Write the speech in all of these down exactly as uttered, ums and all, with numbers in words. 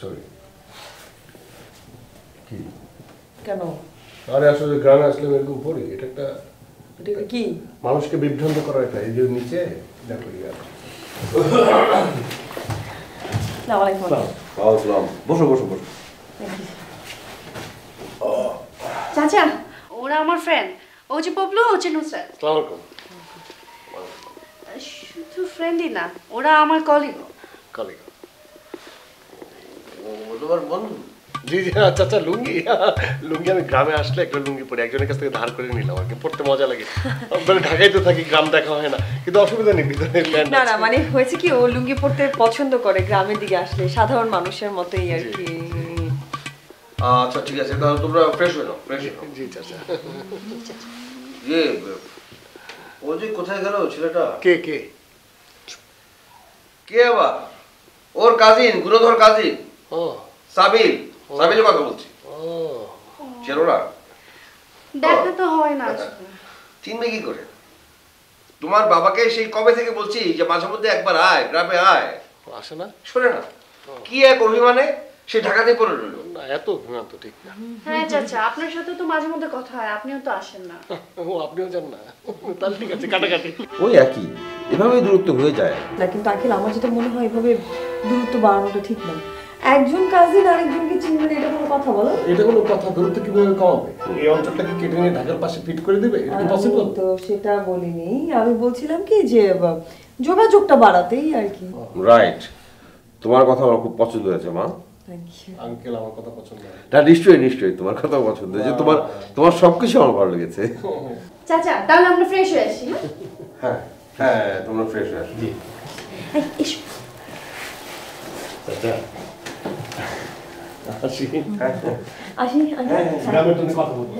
Sorry. কি কেন? আরে আসলে গ্রামে আসলে এরকম পড়ি, এটা একটা এটা কি মানুষকে বিভ্রান্ত করা, এটা এই যে নিচে দেখো ইয়ার। আসসালামু আলাইকুম। আসসালাম। বসো বসো বসো। চাচা ওরা আমার ফ্রেন্ড, ও যে পপলু হচ্ছে নুসরাত। আসসালামু আলাইকুম। শুধু ফ্রেন্ডই না, ওরা আমার কলিগ। কলিগ? ও তোমার বন্ধু? জি জি। আচ্ছা আচ্ছা, লুঙ্গি লুঙ্গি আমি গ্রামে আসলে একটা লুঙ্গি পরি, একজনের কাছ থেকে ধার করে নিলাম আর কি, পড়তে মজা লাগে। মানে ঢাকায় তো থাকি, গ্রাম দেখা হয় না, কিন্তু অসুবিধা নেই, ভিতরে প্যান্ট না না মানে হয়েছে কি ও লুঙ্গি পরতে পছন্দ করে গ্রামের দিকে আসলে, সাধারণ মানুষের মতোই আর কি। আচ্ছা ঠিক আছে, তাহলে তোমরা ফ্রেশ হয়ে নাও, ফ্রেশ হয়ে নাও। জি চাচা। ইয়ে ও যে কোথায় গেল ছেলেটা? কে কে কে আবার? ওর কাজিন, গুণধর কাজিন। ও সাবিল, সাবিলের কথা বলছি। ও চেনো না? দেখা তো হয় না। চিনবে কি করে? তোমার বাবাকে সেই কবে থেকে বলছি যে মাঝে মধ্যে একবার আয়, গ্রামে আয়। আসে না? শোনে না, কি এক অভিমানে সে ঢাকাতে পড়ে রইল। না এত অভিমান তো ঠিক না। হ্যাঁ চাচা, আপনার সাথে তো মাঝে মধ্যে কথা হয়, আপনিও তো আসেন না। ও আপনিও জান না? তাহলে ঠিক আছে, কাটাকাটি। ওই একই, এভাবেই দূরত্ব হয়ে যায়। না কিন্তু আখিল আমার যেটা মনে হয় এভাবে দূরত্ব বাড়ানোটা ঠিক না। একজন কাজিন আরেকজনকে চিনবে এটা কোনো কথা বলো? এটা কোনো কথা? দূরত্ব কিভাবে কমাবে? এই অঞ্চলটাকে কেটে নিয়ে ঢাকার পাশে ফিট করে দিবে? এটা কি পসিবল? তো সেটা বলিনি, আমি বলছিলাম কি যে যোগাযোগটা বাড়াতেই আর কি। রাইট, তোমার কথা আমার খুব পছন্দ হয়েছে মা। থ্যাংক ইউ আঙ্কেল আমার কথা পছন্দ হয়। না নিশ্চয়ই নিশ্চয়ই তোমার কথা পছন্দ হয়েছে, তোমার তোমার সবকিছু আমার ভালো লেগেছে। চাচা তাহলে আমরা ফ্রেশ হয়ে আসি। হ্যাঁ হ্যাঁ, তোমরা ফ্রেশ হয়ে আসো। জি এসো। চাচা আসি। আসি গ্রামের জন্য কথা বলবো।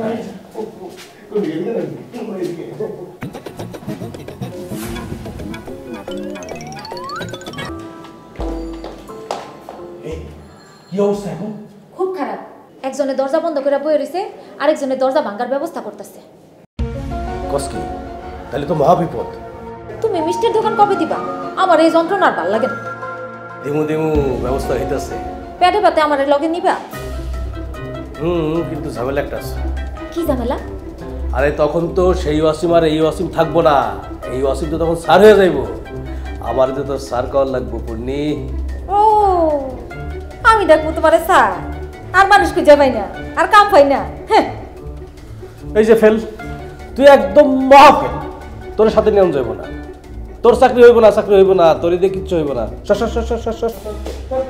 কি অবস্থা এখন? খুব খারাপ। একজনে দরজা বন্ধ করে বয়ে রইছে, আরেকজনে দরজা ভাঙার ব্যবস্থা করতেছে। কসকি, তাহলে তো মহা বিপদ। তুমি মিষ্টির দোকান কবে দিবা? আমার এই যন্ত্রণার ভাল লাগে না। দিমু দিমু ব্যবস্থা হইতাছে। পেটে পাতে আমার লগে নিবা? হুম, কিন্তু ঝামেলা একটা আছে। কি ঝামেলা? আরে তখন তো সেই ওয়াসিম আর এই ওয়াসিম থাকবো না, এই ওয়াসিম তো তখন সার হয়ে যাইব। আমার তো তোর সার কর লাগবো পূর্ণি। ও আমি দেখবো তোমারে স্যার, আর মানুষ খুঁজে পাই না, আর কাম পাই না। হ্যাঁ এই যে ফেল, তুই একদম মহা ফেল। তোর সাথে নিয়ম যাইব না, তোর চাকরি হইব না, চাকরি হইব না, তোর দিয়ে কিচ্ছু হইব না। সর সর সর সর সর সর।